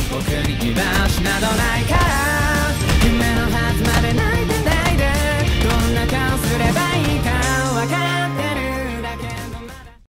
僕に居場所などないか